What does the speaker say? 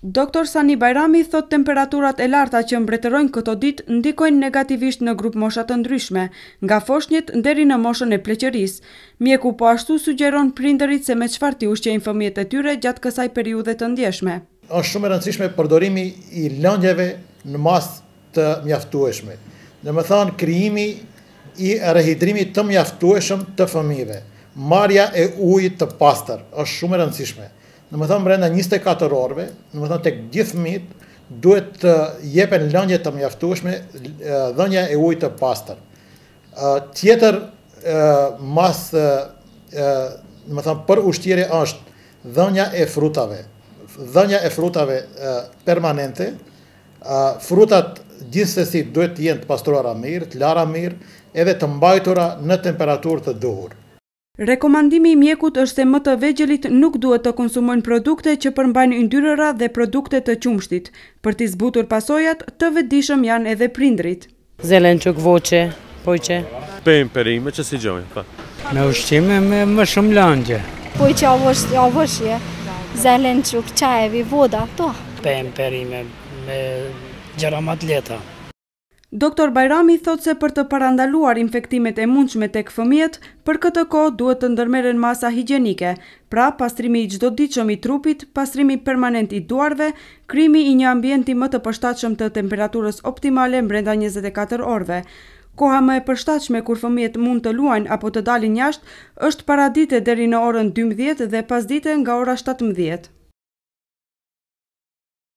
Dr. Sani Bajrami thot temperaturat e larta që mbretërojnë këto ditë ndikojnë negativisht në grup mosha të ndryshme, nga foshnjët deri në moshën e pleqërisë. Mjeku po ashtu sugjeron prindërit se me çfarë t'i ushqejnë fëmijët e tyre gjatë kësaj periudhe të ndjeshme. Është shumë e rëndësishme përdorimi i lëngjeve në masë të mjaftueshme. Domethënë krijimi i rehidrimit të mjaftueshëm të fëmijëve. Marrja e ujit të pastër është shumë e rëndësishme. Domethënë brenda 24 orëve, domethënë tek gjithë fëmijët duhet të jepen lëngje të mjaftueshme, dhënia e ujit të pastër. Tjetër domethënë për ushqyerje është dhënia e frutave. Dhënia e frutave permanente. Frutat gjithsesi duhet të jenë të pastruara mirë, të lara mirë, edhe të mbajtura në temperaturë të duhur. Rekomandimi i mjekut është se më të vegjelit nuk duhet të konsumojnë produkte që përmbajnë yndyrëra dhe produkte të qumshtit. Për t'i zbutur pasojat, të vetëdijshëm janë edhe prindrit. Zelençuk, voçe, pojqe. Perime që si gjojnë, pa. Me ushqime me më shumë lëngje. Pojqe, avëshje, zelençuk, qajevi, voda, to. Perime me gjëra më të lehta. Dr. Bajrami thot se për të parandaluar infektimet e mundshme tek fëmijët, për këtë kohë duhet të ndërmerren masa higjienike, pra pastrimi i çdoditshëm i trupit, pastrimi permanent i duarve, krijimi i një ambienti më të përshtatshëm të temperaturës optimale brenda 24 orëve. Koha më e përshtatshme kur fëmijët mund të luajnë apo të dalin jashtë është paradite deri në orën 12 dhe pasdite nga ora 17.